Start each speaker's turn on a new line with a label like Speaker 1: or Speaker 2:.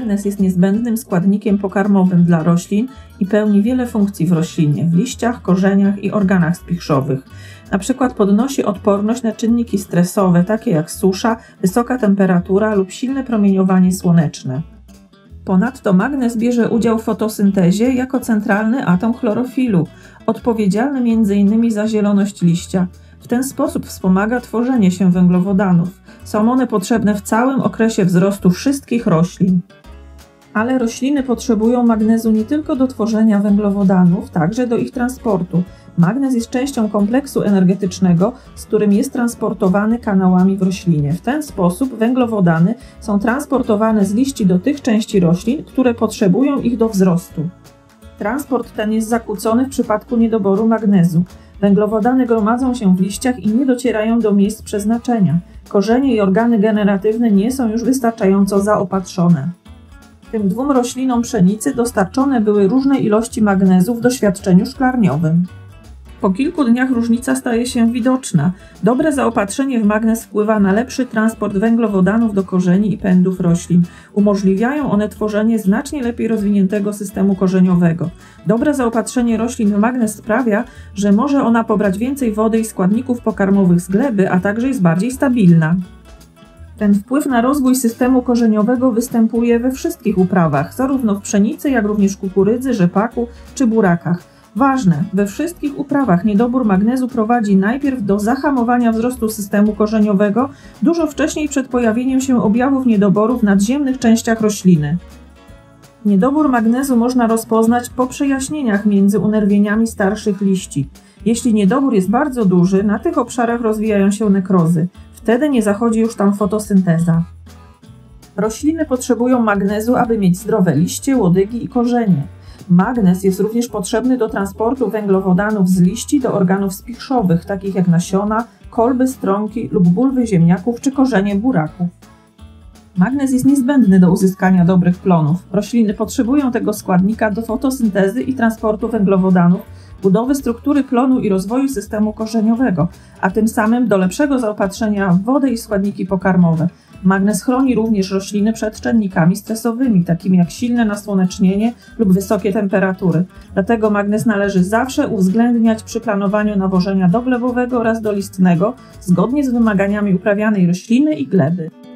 Speaker 1: Magnez jest niezbędnym składnikiem pokarmowym dla roślin i pełni wiele funkcji w roślinie, w liściach, korzeniach i organach spichrzowych. Na przykład podnosi odporność na czynniki stresowe, takie jak susza, wysoka temperatura lub silne promieniowanie słoneczne. Ponadto magnez bierze udział w fotosyntezie jako centralny atom chlorofilu, odpowiedzialny m.in. za zieloność liścia. W ten sposób wspomaga tworzenie się węglowodanów. Są one potrzebne w całym okresie wzrostu wszystkich roślin. Ale rośliny potrzebują magnezu nie tylko do tworzenia węglowodanów, także do ich transportu. Magnez jest częścią kompleksu energetycznego, z którym jest transportowany kanałami w roślinie. W ten sposób węglowodany są transportowane z liści do tych części roślin, które potrzebują ich do wzrostu. Transport ten jest zakłócony w przypadku niedoboru magnezu. Węglowodany gromadzą się w liściach i nie docierają do miejsc przeznaczenia. Korzenie i organy generatywne nie są już wystarczająco zaopatrzone. Tym dwóm roślinom pszenicy dostarczone były różne ilości magnezu w doświadczeniu szklarniowym. Po kilku dniach różnica staje się widoczna. Dobre zaopatrzenie w magnez wpływa na lepszy transport węglowodanów do korzeni i pędów roślin. Umożliwiają one tworzenie znacznie lepiej rozwiniętego systemu korzeniowego. Dobre zaopatrzenie roślin w magnez sprawia, że może ona pobrać więcej wody i składników pokarmowych z gleby, a także jest bardziej stabilna. Ten wpływ na rozwój systemu korzeniowego występuje we wszystkich uprawach, zarówno w pszenicy, jak również kukurydzy, rzepaku czy burakach. Ważne, we wszystkich uprawach niedobór magnezu prowadzi najpierw do zahamowania wzrostu systemu korzeniowego, dużo wcześniej przed pojawieniem się objawów niedoboru w nadziemnych częściach rośliny. Niedobór magnezu można rozpoznać po przejaśnieniach między unerwieniami starszych liści. Jeśli niedobór jest bardzo duży, na tych obszarach rozwijają się nekrozy. Wtedy nie zachodzi już tam fotosynteza. Rośliny potrzebują magnezu, aby mieć zdrowe liście, łodygi i korzenie. Magnez jest również potrzebny do transportu węglowodanów z liści do organów spichrzowych, takich jak nasiona, kolby, stronki lub bulwy ziemniaków czy korzenie buraków. Magnez jest niezbędny do uzyskania dobrych plonów. Rośliny potrzebują tego składnika do fotosyntezy i transportu węglowodanów, budowy struktury plonu i rozwoju systemu korzeniowego, a tym samym do lepszego zaopatrzenia w wodę i składniki pokarmowe. Magnez chroni również rośliny przed czynnikami stresowymi, takimi jak silne nasłonecznienie lub wysokie temperatury. Dlatego magnez należy zawsze uwzględniać przy planowaniu nawożenia doglebowego oraz dolistnego, zgodnie z wymaganiami uprawianej rośliny i gleby.